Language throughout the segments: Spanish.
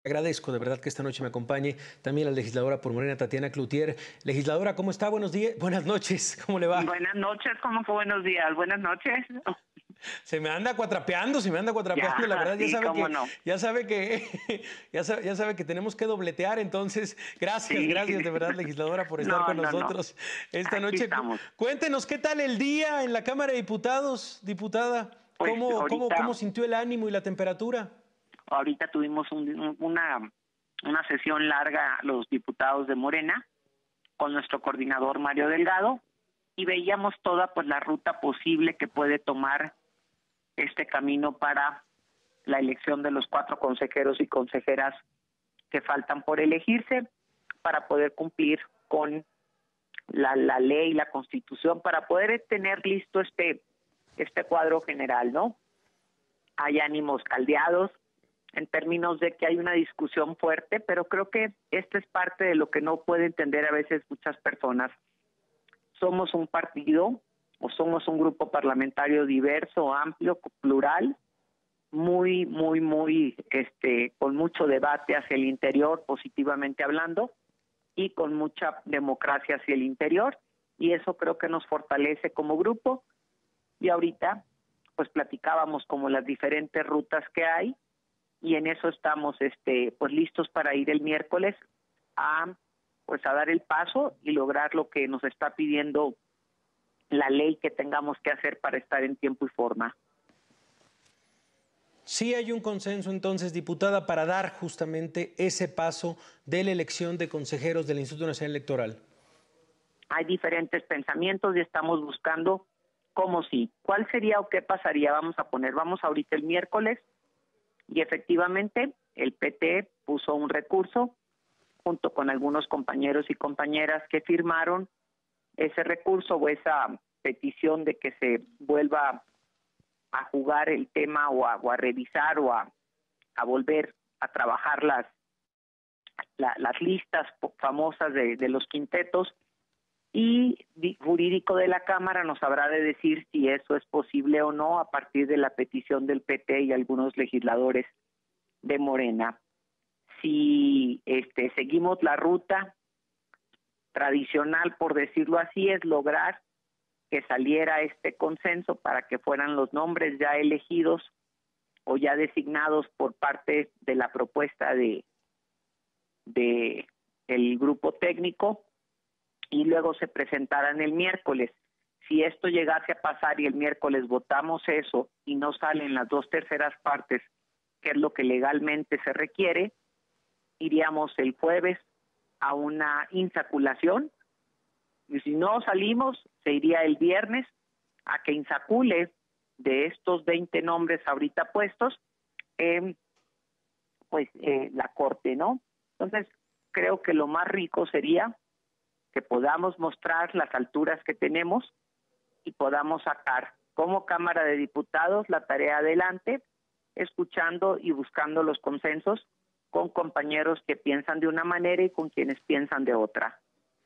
Agradezco de verdad que esta noche me acompañe también la legisladora por Morena, Tatiana Cloutier. Legisladora, ¿cómo está? Buenos días, buenas noches, ¿cómo le va? Buenas noches, ¿cómo fue? Buenos días, buenas noches. Se me anda Ya, cuatrapeando, la verdad, sí, cómo no. ya sabe que, ya sabe que tenemos que dobletear, entonces, Sí, gracias de verdad, legisladora, por estar no, con no, no. nosotros esta Aquí noche. estamos. Cuéntenos, ¿qué tal el día en la Cámara de Diputados, diputada? Pues ¿Cómo sintió el ánimo y la temperatura? ahorita tuvimos una sesión larga los diputados de Morena con nuestro coordinador Mario Delgado y veíamos toda pues la ruta posible que puede tomar este camino para la elección de los 4 consejeros y consejeras que faltan por elegirse para poder cumplir con la ley, la constitución, para poder tener listo este cuadro general, ¿no? Hay ánimos caldeados en términos de que hay una discusión fuerte, pero creo que esta es parte de lo que no puede entender a veces muchas personas. Somos un partido o somos un grupo parlamentario diverso, amplio, plural, muy, con mucho debate hacia el interior, positivamente hablando, y con mucha democracia hacia el interior, y eso creo que nos fortalece como grupo. Y ahorita pues platicábamos como las diferentes rutas que hay, y en eso estamos pues listos para ir el miércoles a a dar el paso y lograr lo que nos está pidiendo la ley que tengamos que hacer para estar en tiempo y forma. Sí hay un consenso entonces, diputada, para dar justamente ese paso de la elección de consejeros del Instituto Nacional Electoral. Hay diferentes pensamientos y estamos buscando cómo sí. ¿Cuál sería o qué pasaría? Vamos ahorita el miércoles y efectivamente el PT puso un recurso junto con algunos compañeros y compañeras que firmaron ese recurso o esa petición de que se vuelva a jugar el tema o a revisar o a volver a trabajar las listas famosas de los quintetos, y jurídico de la Cámara nos habrá de decir si eso es posible o no a partir de la petición del PT y algunos legisladores de Morena. Si seguimos la ruta tradicional, por decirlo así, es lograr que saliera este consenso para que fueran los nombres ya elegidos o ya designados por parte de la propuesta de el grupo técnico, y luego se presentaran el miércoles. Si esto llegase a pasar y el miércoles votamos eso y no salen las 2/3 partes, que es lo que legalmente se requiere, iríamos el jueves a una insaculación, y si no salimos, se iría el viernes a que insacule de estos 20 nombres ahorita puestos, la Corte, ¿no? Entonces, creo que lo más rico sería que podamos mostrar las alturas que tenemos y podamos sacar como Cámara de Diputados la tarea adelante, escuchando y buscando los consensos con compañeros que piensan de una manera y con quienes piensan de otra.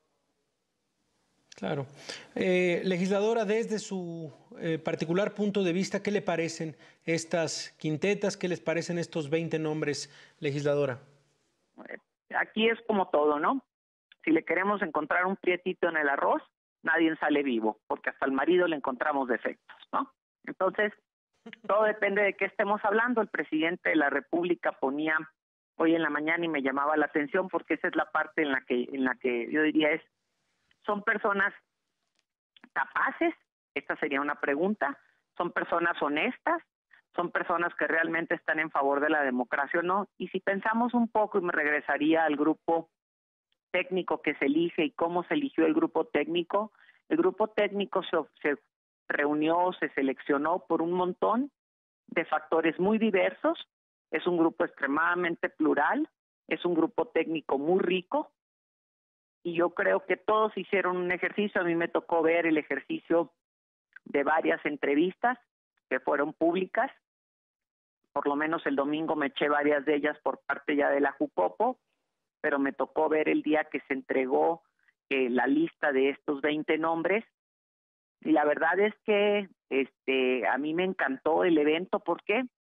Claro. Legisladora, desde su particular punto de vista, ¿qué le parecen estas quintetas? ¿Qué les parecen estos 20 nombres, legisladora? Aquí es como todo, ¿no? Si le queremos encontrar un prietito en el arroz, nadie sale vivo, porque hasta al marido le encontramos defectos, ¿no? Entonces, todo depende de qué estemos hablando. El presidente de la República ponía hoy en la mañana y me llamaba la atención, porque esa es la parte en la que yo diría son personas capaces, esta sería una pregunta, son personas honestas, son personas que realmente están en favor de la democracia o no. Y si pensamos un poco, y me regresaría al grupo técnico que se elige y cómo se eligió el grupo técnico se reunió, se seleccionó por un montón de factores muy diversos, es un grupo extremadamente plural, es un grupo técnico muy rico, y yo creo que todos hicieron un ejercicio. A mí me tocó ver el ejercicio de varias entrevistas que fueron públicas, por lo menos el domingo me eché varias de ellas por parte ya de la Jucopo, pero me tocó ver el día que se entregó la lista de estos 20 nombres, y la verdad es que a mí me encantó el evento. ¿Por qué?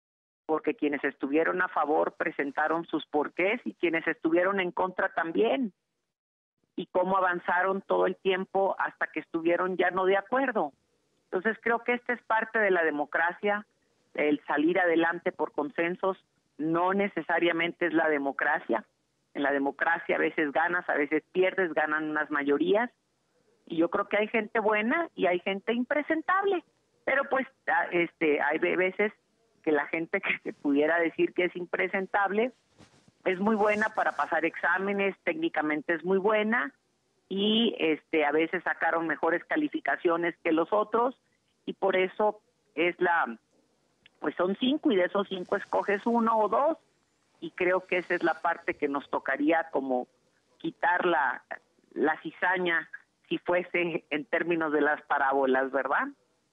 porque quienes estuvieron a favor presentaron sus porqués y quienes estuvieron en contra también, y cómo avanzaron todo el tiempo hasta que estuvieron ya no de acuerdo. Entonces creo que esta es parte de la democracia, el salir adelante por consensos no necesariamente es la democracia. En la democracia a veces ganas, a veces pierdes, ganan unas mayorías, y yo creo que hay gente buena y hay gente impresentable, pero pues hay veces que la gente que se pudiera decir que es impresentable es muy buena para pasar exámenes, técnicamente es muy buena, y a veces sacaron mejores calificaciones que los otros, y por eso pues son 5, y de esos 5 escoges 1 o 2, y creo que esa es la parte que nos tocaría como quitar la cizaña, si fuese en términos de las parábolas, ¿verdad?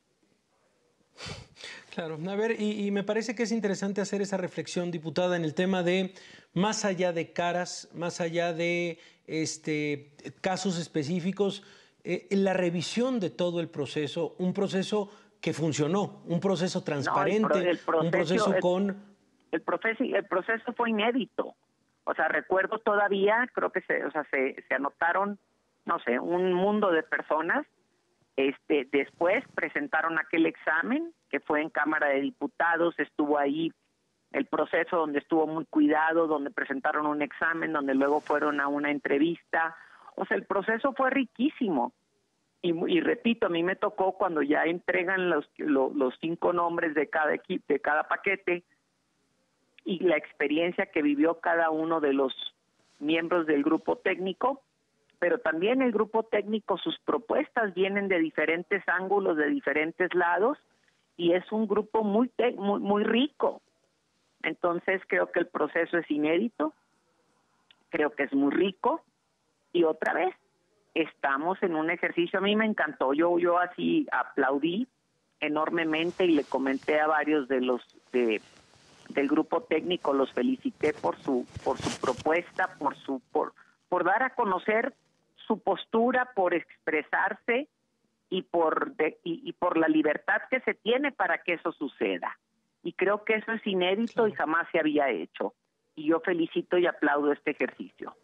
Claro, a ver, y me parece que es interesante hacer esa reflexión, diputada, en el tema de, más allá de caras, más allá de casos específicos, la revisión de todo el proceso, un proceso que funcionó, un proceso transparente, un proceso con... El proceso fue inédito. O sea, recuerdo todavía, creo que se anotaron, no sé, un mundo de personas. Después presentaron aquel examen que fue en Cámara de Diputados, estuvo ahí el proceso donde estuvo muy cuidado, donde presentaron un examen, donde luego fueron a una entrevista. O sea, el proceso fue riquísimo. Y repito, a mí me tocó cuando ya entregan los 5 nombres de cada equipo, de cada paquete, y la experiencia que vivió cada uno de los miembros del grupo técnico, pero también el grupo técnico, sus propuestas vienen de diferentes ángulos, de diferentes lados, y es un grupo muy rico. Entonces creo que el proceso es inédito, creo que es muy rico, y otra vez estamos en un ejercicio, a mí me encantó, yo así aplaudí enormemente y le comenté a varios de los del grupo técnico, los felicité por su propuesta, por dar a conocer su postura, por expresarse y por la libertad que se tiene para que eso suceda. Y creo que eso es inédito y jamás se había hecho. Y yo felicito y aplaudo este ejercicio.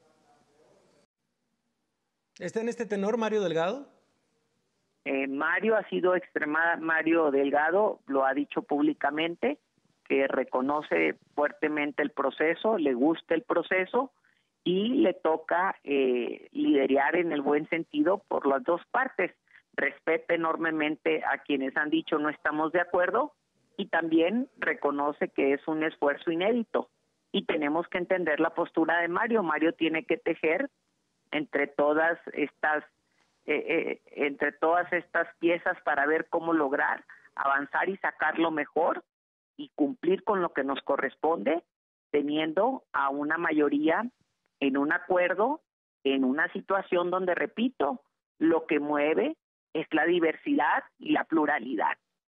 ¿Está en este tenor Mario Delgado? Mario Delgado lo ha dicho públicamente, que reconoce fuertemente el proceso, le gusta el proceso y le toca liderar en el buen sentido por las dos partes. Respeta enormemente a quienes han dicho no estamos de acuerdo y también reconoce que es un esfuerzo inédito y tenemos que entender la postura de Mario. Mario tiene que tejer entre todas estas piezas para ver cómo lograr avanzar y sacar lo mejor y cumplir con lo que nos corresponde, teniendo a una mayoría en un acuerdo, en una situación donde, repito, lo que mueve es la diversidad y la pluralidad.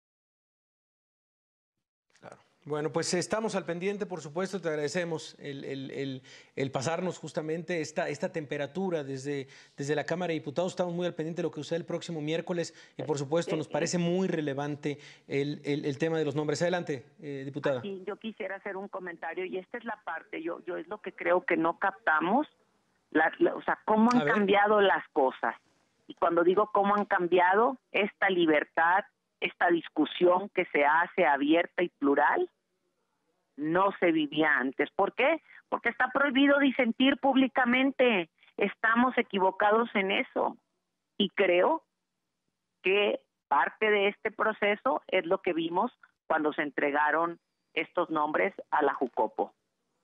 Claro. Bueno, pues estamos al pendiente, por supuesto, te agradecemos el pasarnos justamente esta temperatura desde la Cámara de Diputados. Estamos muy al pendiente de lo que sucede el próximo miércoles y, por supuesto, nos parece muy relevante el tema de los nombres. Adelante, diputada. Sí, yo quisiera hacer un comentario y esta es la parte, yo es lo que creo que no captamos, o sea, cómo han cambiado las cosas. Y cuando digo cómo han cambiado, esta libertad, esta discusión que se hace abierta y plural, no se vivía antes. ¿Por qué? Porque está prohibido disentir públicamente. Estamos equivocados en eso. Y creo que parte de este proceso es lo que vimos cuando se entregaron estos nombres a la Jucopo.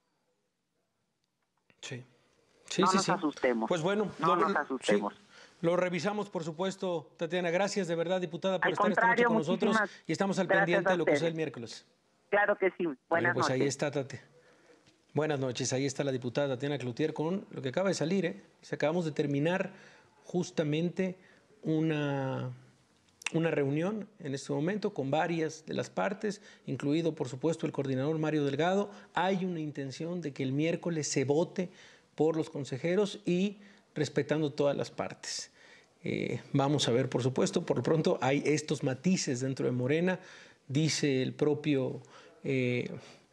Sí. No nos asustemos. Pues bueno, no nos asustemos. Sí. Lo revisamos, por supuesto, Tatiana. Gracias de verdad, diputada, por estar esta noche con nosotros y estamos al pendiente de lo que sucede el miércoles. Claro que sí. Buenas noches. Ahí está, Tati. Buenas noches. Ahí está la diputada Tatiana Cloutier con lo que acaba de salir. Acabamos de terminar justamente una reunión en este momento con varias de las partes, incluido, por supuesto, el coordinador Mario Delgado. Hay una intención de que el miércoles se vote por los consejeros y respetando todas las partes. Vamos a ver, por supuesto, por lo pronto hay estos matices dentro de Morena, dice el propio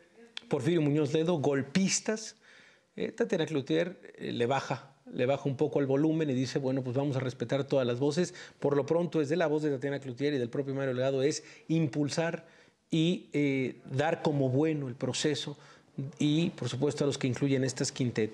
Porfirio Muñoz Ledo, golpistas. Tatiana Cloutier le baja un poco el volumen y dice, bueno, pues vamos a respetar todas las voces. Por lo pronto, desde la voz de Tatiana Cloutier y del propio Mario Delgado es impulsar y dar como bueno el proceso y, por supuesto, a los que incluyen estas quintetas.